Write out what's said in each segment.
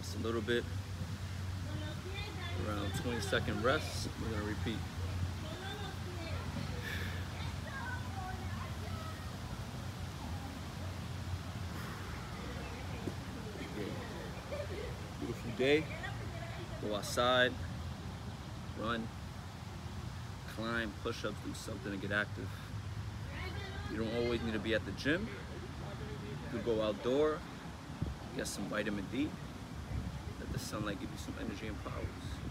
Just a little bit. Around 20-second rest. We're gonna repeat. Beautiful day. Go outside, run, climb, push-ups, do something to get active. You don't always need to be at the gym. You could go outdoor, get some vitamin D. Let the sunlight give you some energy and powers.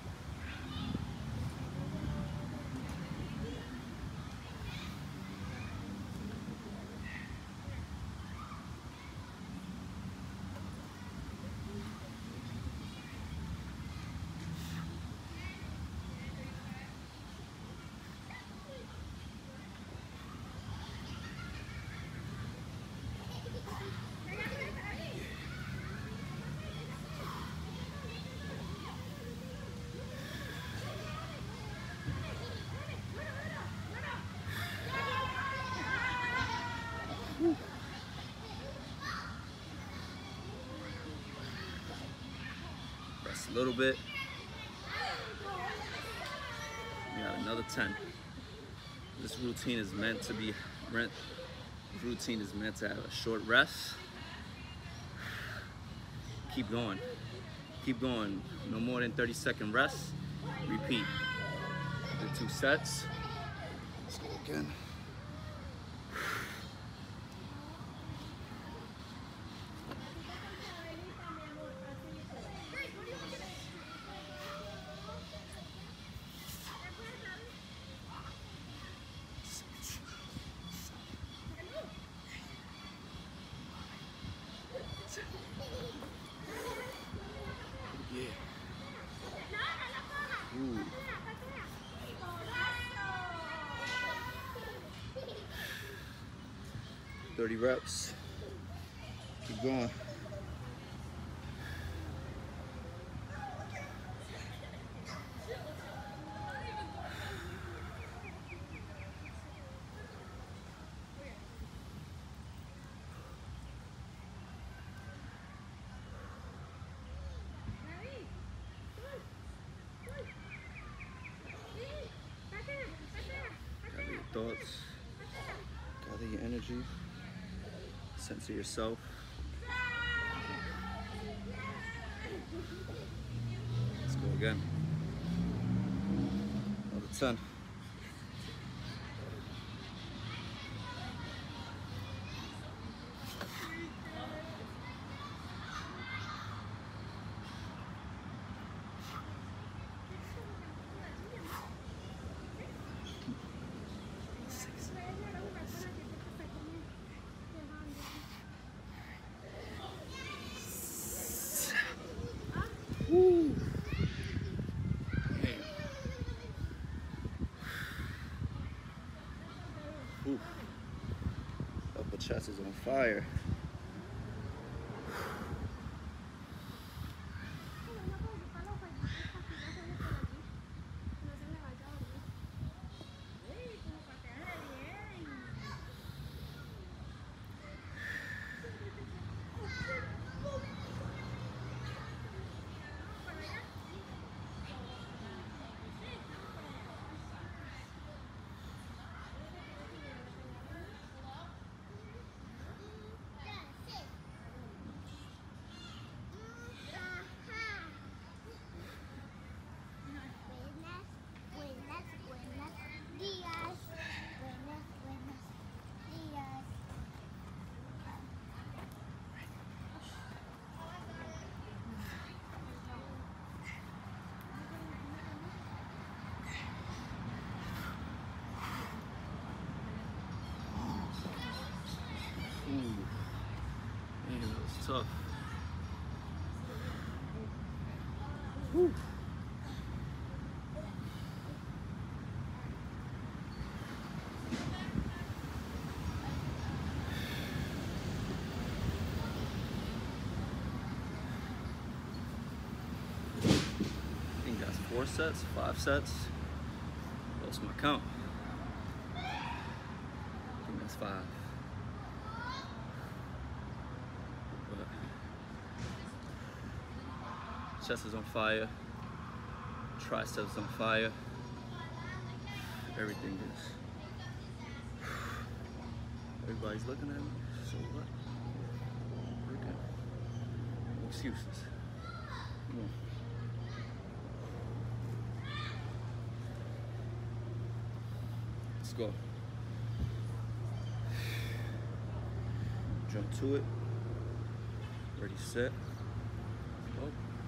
Rest a little bit. We got another 10. This routine is meant to have a short rest. Keep going. Keep going. No more than 30-second rest. Repeat. The 2 sets. Let's go again. Yeah. Ooh. 30 reps. Keep going. Gather your thoughts, gather your energy, center yourself. Let's go again. Another 10. Woo. Ooh. Upper chest is on fire. Man, that was tough. Whew. I think that's 4 sets, 5 sets. Lost my count. I think that's 5. But Chest is on fire. Triceps on fire. Everything is. Everybody's looking at me. So what? Working. No excuses. Come on. Let's go. Jump to it. Ready, set. Go.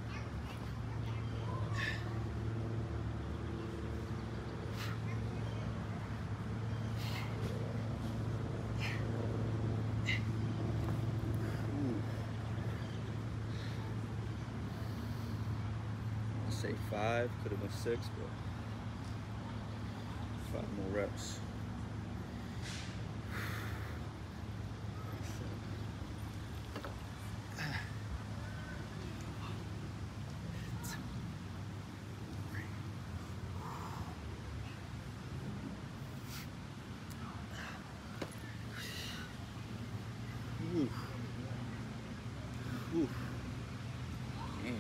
Say 5, could have been 6, but 5 more reps. Oof. Oof. Damn.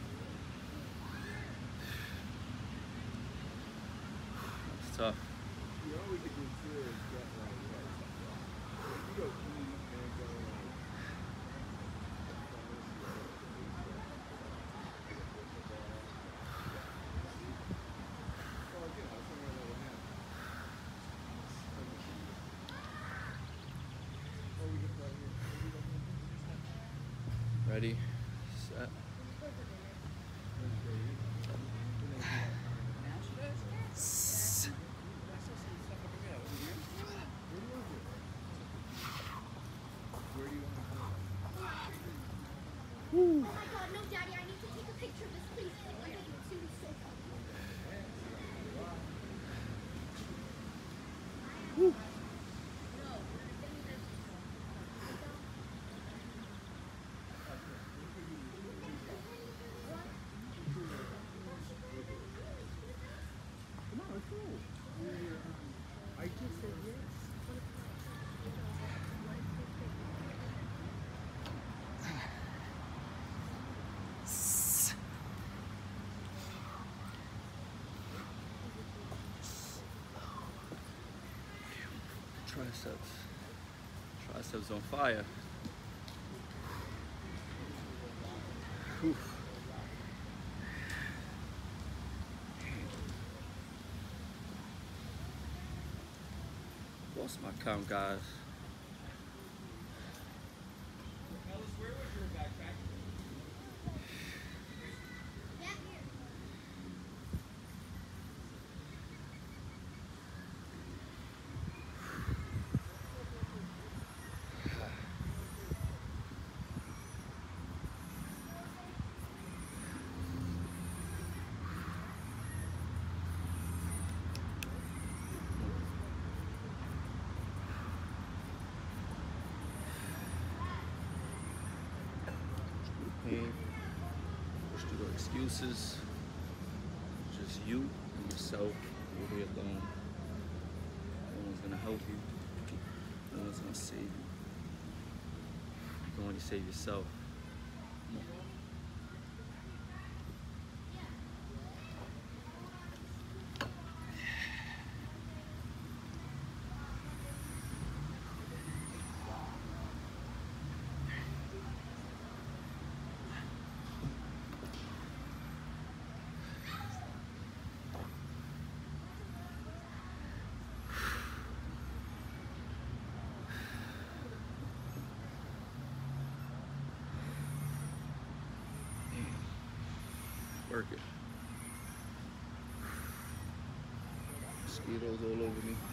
That's tough. You always get good get like that. You go eat and go Ready, set. Oh my God, no, Daddy, I need to take a picture of this, please. I'm taking it soon, so Woo. I just said yes. Triceps on fire. Whew. Lost my count, guys. Pain. Push through the excuses. Just you and yourself. You're here alone. No one's gonna help you. No one's gonna save you. You can only save yourself. Come on. Work it. Mosquitoes all over me.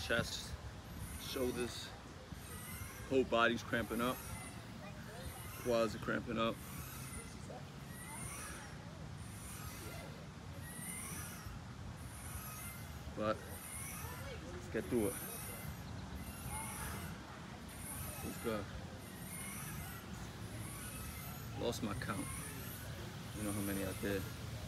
chest, shoulders, whole body's cramping up, quads are cramping up. But let's get through it. Let's go. Lost my count. You know how many I did.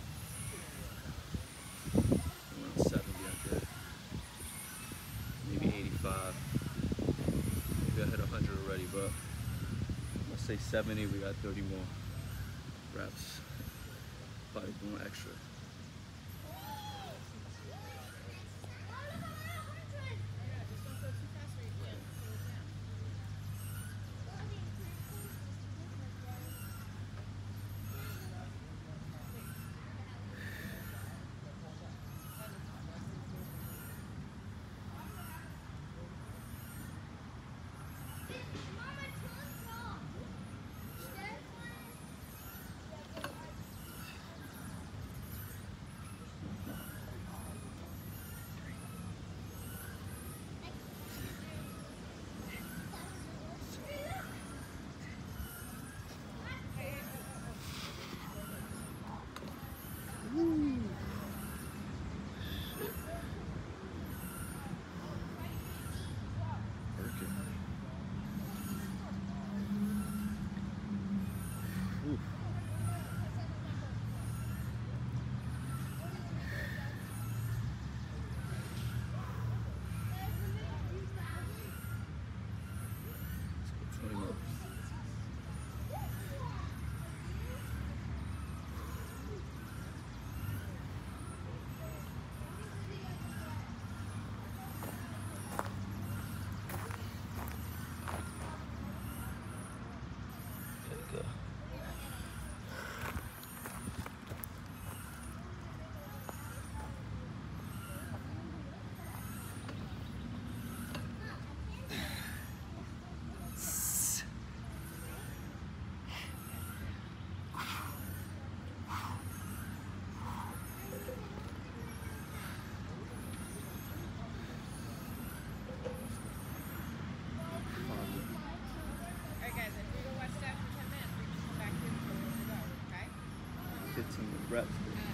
Around 70 I did. Maybe 85. Maybe I hit 100 already, but let's say 70, we got 30 more reps. Probably doing extra. Go. 15 reps.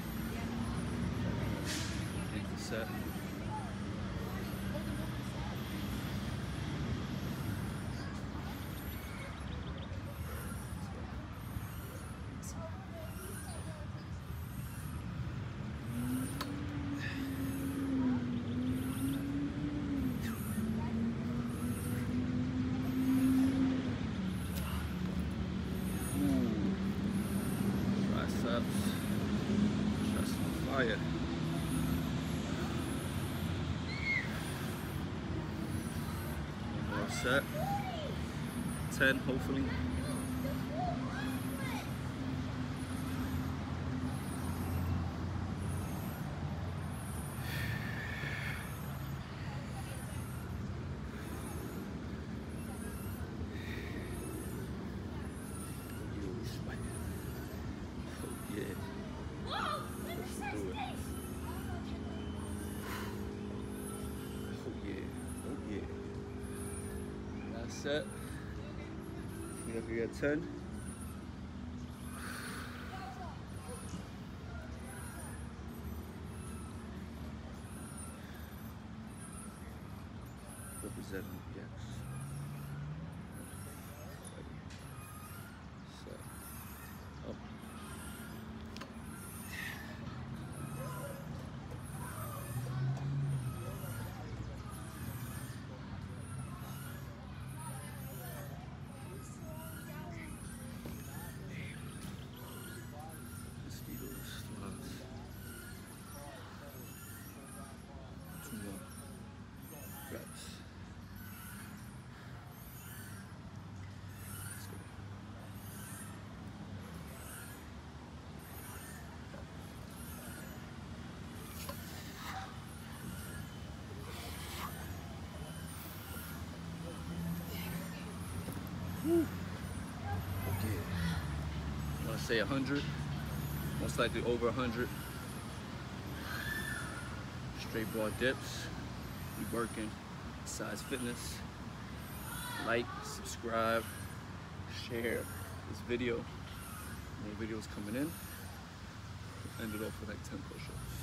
Into set. Chest on fire. One more set. 10 hopefully. Set. See if we get 10. Representing yes. Set. Up. Okay. I want to say 100, most likely over 100. Straight bar dips. We working. Size Fitness. Like, subscribe, share this video. More videos coming in. We'll end it off with like 10 push-ups.